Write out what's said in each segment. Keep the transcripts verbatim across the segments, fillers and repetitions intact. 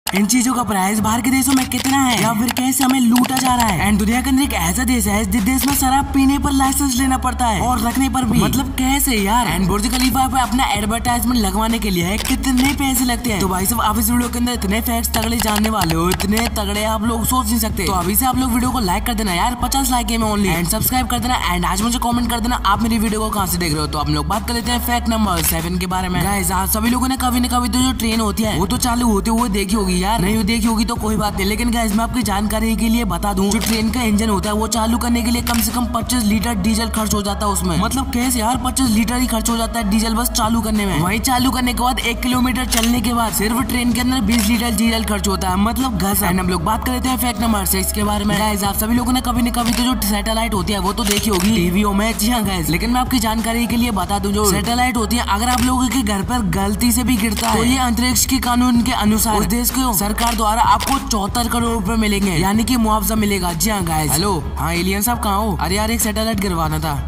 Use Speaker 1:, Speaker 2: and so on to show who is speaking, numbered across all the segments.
Speaker 1: इन चीजों का प्राइस बाहर के देशों में कितना है या फिर कैसे हमें लूटा जा रहा है। एंड दुनिया के अंदर एक ऐसा देश है जिस देश में शराब पीने पर लाइसेंस लेना पड़ता है और रखने पर भी, मतलब कैसे यार। एंड बुर्ज खलीफा पे अपना एडवर्टाइजमेंट लगवाने के लिए कितने पैसे लगते हैं। तो भाई साहब आप इस वीडियो के अंदर इतने फैक्ट्स तगड़े जानने वाले हो, इतने तगड़े आप लोग सोच नहीं सकते। तो अभी से आप लोग वीडियो को लाइक कर देना यार, पचास लाइक है ओनली, एंड सब्सक्राइब कर देना। एंड आज मुझे कमेंट कर देना आप मेरी वीडियो को कहां से देख रहे हो। तो हम लोग बात कर लेते हैं फैक्ट नंबर सेवन के बारे में। गाइस आप सभी लोगों ने कभी न कभी तो जो ट्रेन होती है वो तो चालू होते हुए देखी होगी यार, नहीं देखी होगी तो कोई बात नहीं, लेकिन गाइस मैं आपकी जानकारी के लिए बता दूं, जो ट्रेन का इंजन होता है वो चालू करने के लिए कम से कम पच्चीस लीटर डीजल खर्च हो जाता है उसमें। मतलब कैसे यार, पच्चीस लीटर ही खर्च हो जाता है डीजल बस चालू करने में। वहीं चालू करने के बाद एक किलोमीटर चलने के बाद सिर्फ ट्रेन के अंदर बीस लीटर डीजल खर्च होता है, मतलब घस। एंड हम लोग बात कर लेते हैं फैक्ट नंबर सिक्स के बारे में। गाइस आप सभी लोगों ने कभी न कभी तो जो सैटेलाइट होती है वो तो देखी होगी टीवीओ में। जी हाँ गाइस, लेकिन मैं आपकी जानकारी के लिए बता दूं, जो सैटेलाइट होती है अगर आप लोगों के घर पर गलती से भी गिरता है तो ये अंतरिक्ष के कानून के अनुसार उस देश को सरकार द्वारा आपको चौहत्तर करोड़ रुपए मिलेंगे, यानी कि मुआवजा मिलेगा। जी हाँ गाइस। हेलो, हाँ एलियन साहब कहाँ हो? अरे यार एक सैटेलाइट गिरवाना था।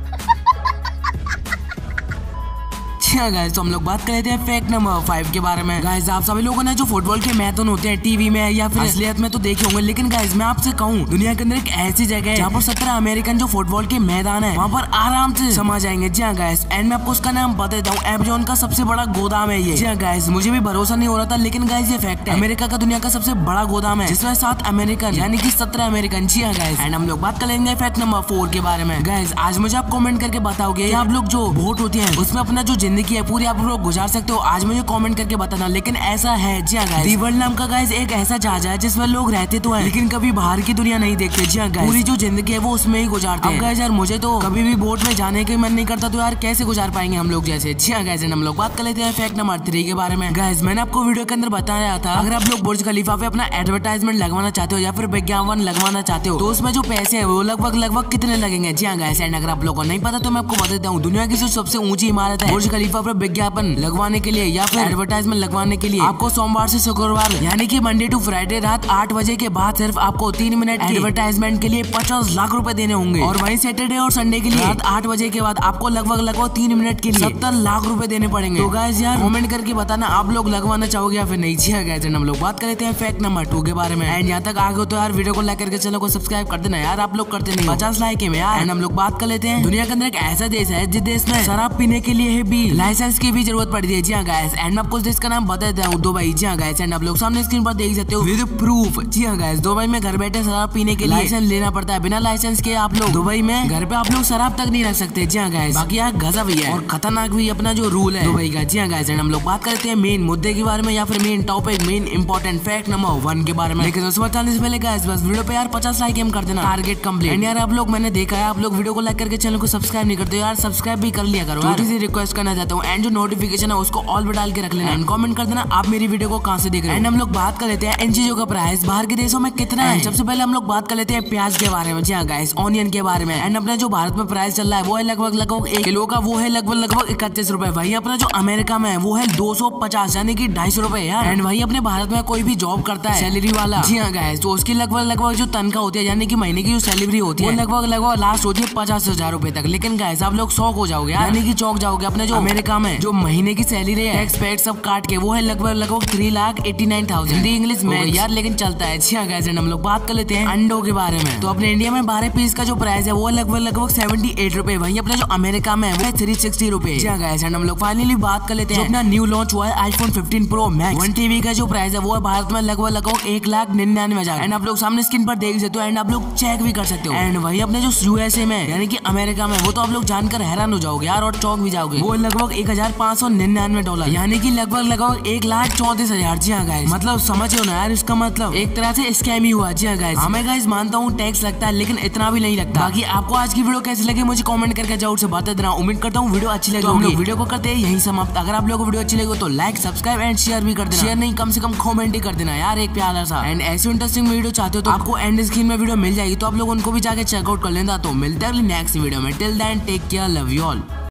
Speaker 1: गाइस तो हम लोग बात कर लेते हैं फैक्ट नंबर फाइव के बारे में। गाइस आप सभी लोगों ने जो फुटबॉल के मैदान होते हैं टीवी में या फिर असलियत में तो देखे होंगे, लेकिन गाइस मैं आपसे कहूँ दुनिया के अंदर एक ऐसी जगह है जहाँ पर सत्रह अमेरिकन जो फुटबॉल के मैदान है वहाँ पर आराम से समा जाएंगे। जी हाँ गाइस, एंड मैं आपको उसका नाम बता देता हूँ, अमेज़न का सबसे बड़ा गोदाम है ये। जी हाँ गाइस, मुझे भी भरोसा नहीं हो रहा था, लेकिन गाइस ये फैक्ट है। अमेरिका का दुनिया का सबसे बड़ा गोदाम है जिसमें सात अमेरिकन यानी कि सत्रह अमेरिकन। जी हाँ गाइस, एंड हम लोग बात कर लेंगे फैक्ट नंबर फोर के बारे में। गाइस आज मुझे आप कमेंट करके बताओगे आप लोग जो वोट होती है उसमें अपना जो जिंदगी है पूरी आप लोग गुजार सकते हो, आज मुझे कमेंट करके बताना। लेकिन ऐसा है जी हाँ गाइस, दी वर्ल्ड नाम का गाइस एक ऐसा जहाज है जिसमें लोग रहते तो हैं लेकिन कभी बाहर की दुनिया नहीं देखते। जी हाँ गाइस, पूरी जो जिंदगी है वो उसमें ही गुजारते हैं। अब गाइस यार मुझे तो कभी भी बोट में जाने के मन नहीं करता, तो यार कैसे गुजार पाएंगे हम लोग जैसे। जी हाँ गाइस, हम लोग बात कर लेते हैं फैक्ट नंबर थ्री के बारे में। गाइस मैंने आपको वीडियो के अंदर बताया था अगर आप लोग बुर्ज खलीफा पे अपना एडवर्टाइजमेंट लगवाना चाहते हो या फिर विज्ञापन लगवाना चाहते हो तो उसमें जो पैसे है वो लगभग लगभग कितने लगेंगे। जी हाँ गाइस, एंड अगर आप लोगों को नहीं पता तो मैं आपको बता देता हूँ, दुनिया की जो सबसे ऊंची इमारत है बुर्ज खलीफा पर विज्ञापन लगवाने के लिए या फिर एडवर्टाइजमेंट लगवाने के लिए आपको सोमवार से शुक्रवार यानी कि मंडे टू फ्राइडे रात आठ बजे के बाद सिर्फ आपको तीन मिनट एडवर्टाइजमेंट के लिए पचास लाख रुपए देने होंगे, और वहीं सैटरडे और संडे के लिए रात आठ बजे के बाद आपको लगभग लगभग तीन मिनट के लिए सत्तर लाख रुपए देने पड़ेंगे। तो गाइस यार कमेंट करके बताना आप लोग लगवाना चाहोगे या फिर नहीं। जी हाँ गाइस, हम लोग बात कर लेते हैं फैक्ट नंबर टू के बारे में। एंड यहाँ तक आगे तो यार वीडियो को लाइक करके चैनल को सब्सक्राइब कर देना यार, आप लोग करते नहीं, पचास लाइक है यार। एंड हम लोग बात कर लेते हैं दुनिया के अंदर एक ऐसा देश है जिस देश में शराब पीने के लिए भी लाइसेंस की भी जरूरत पड़ती है। जी हाँ गाइस, एंड मैं आपको इसका नाम बता देता हूँ, दुबई। जी हाँ गाइस, एंड आप लोग सामने स्क्रीन पर देख सकते हो विद प्रूफ। जी हाँ गाइस, दुबई में घर बैठे शराब पीने के लिए लाइसेंस लेना पड़ता है, बिना लाइसेंस के आप लोग दुबई में घर पे आप लोग शराब तक नहीं रख सकते। जी हाँ गाइस, बाकी यहाँ गजब भी है और खतरनाक भी अपना जो रूल है दुबई का। जी हाँ गाइस, एंड हम लोग बात करते हैं मेन मुद्दे के बारे में या फिर main topic main important fact number one के बारे में। लेकिन उस वक्त से पहले गाइस बस वीडियो पे यार पचास लाइक एम कर देना, टारगेट कंप्लीट। एंड यार आप लोग मैंने देखा है आप लोग वीडियो को लाइक करके चैनल को सब्सक्राइब नहीं करते यार, सब्सक्राइब भी कर लिया करो। छोटी सी रिक्वेस्ट करना चाहता हूँ, एंड जो नोटिफिकेशन है उसको ऑल पे डाल के रख लेना, एंड कमेंट कर देना आप मेरी वीडियो को कहां से देख रहे हैं। एंड हम लोग बात कर लेते हैं इन चीजों का प्राइस बाहर के देशों में कितना है। सबसे पहले हम लोग बात कर लेते हैं प्याज के बारे में। जी हाँ गाइस, ऑनियन के बारे में। एंड अपना जो भारत में प्राइस चल रहा है वो है लगभग लगभग एक किलो का वो है लगभग लगभग इकतीस रुपए। वही अपना जो अमेरिका में है वो है दो सौ पचास यानी कि ढाई सौ रुपए यार। एंड वही अपने भारत में कोई भी जॉब करता है सैलरी वाला, जी हाँ गाइस, तो उसकी लगभग लगभग जो तनख्वाह होती है यानी कि महीने की जो सैलरी होती है लगभग लगभग लास्ट होती है पचास हजार रुपए तक। लेकिन गाइस आप लोग शौक हो जाओगे यानी कि चौक जाओगे, अपने जो अमेरिका में जो महीने की सैलरी है टैक्स पैड सब काट के वो है लगभग लगभग three lakh eighty nine thousand. Hindi English में यार लेकिन चलता है। जी हाँ गाइस, हम लोग बात कर लेते हैं अंडों के बारे में। तो अपने इंडिया में बारह पीस का जो प्राइस है वो लगभग लगभग सेवेंटी एट रुपए, वहीं अपने जो अमेरिका में है थ्री सिक्सटी रुपए। जी हाँ गाइस, हम लोग फाइनली बात कर लेते हैं अपना न्यू लॉन्च हुआ है iPhone fifteen Pro Max one TB का जो प्राइस है वो है भारत में लगभग लगभग एक लाख निन्यानवे हजार। एंड आप लोग सामने स्क्रीन पर देख सकते हो, एंड आप लोग चेक भी कर सकते हो। एंड वही अपने जो यूएसए में यानी कि अमेरिका में वो तो आप लोग जानकर हैरान हो जाओगे यार और चौक भी जाओगे, वो लगभग एक हजार पाँच सौ निन्यानवे डॉलर यानी कि लगभग लगभग एक लाख चौंतीस हजार। जी हाँ गाइस, मतलब समझ हो ना यार, इसका मतलब एक तरह से स्कैम ही हुआ। जी हाँ गाइस, हमें गाइस मानता हूँ टैक्स लगता है लेकिन इतना भी नहीं लगता। बाकी आपको आज की वीडियो कैसी लगी मुझे कमेंट करके जरूर से बता देना। उम्मीद करता हूँ वीडियो अच्छी लगी होगी। वीडियो को करते हैं यही समाप्त। अगर आप लोगों को वीडियो अच्छी लगी तो लाइक सब्सक्राइब एंड शेयर भी कर देना। शेयर नहीं कम से कम कमेंट ही कर देना यार, एक प्यारा सा। एंड ऐसी इंटरेस्टिंग वीडियो चाहते हो तो आपको एंड स्क्रीन में वीडियो मिल जाएगी, तो आप लोग उनको भी जाके चेकआउट कर लेना। तो मिलते हैं नेक्स्ट वीडियो में, till then take care, love you all.